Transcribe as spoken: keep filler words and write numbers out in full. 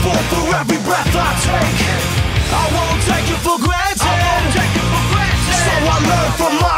grateful for every breath I take. I won't take it for granted. I won't take it for granted. So I learn from my